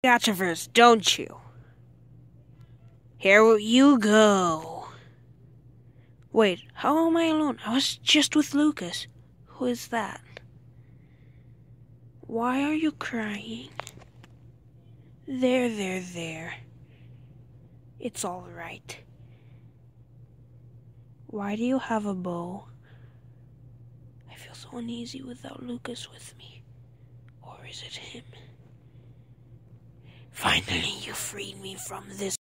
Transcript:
Gotcha first, don't you? Here you go. Wait, how am I alone? I was just with Lucas. Who is that? Why are you crying? There. It's all right. Why do you have a bow? I feel so uneasy without Lucas with me. Or is it him? Finally, you freed me from this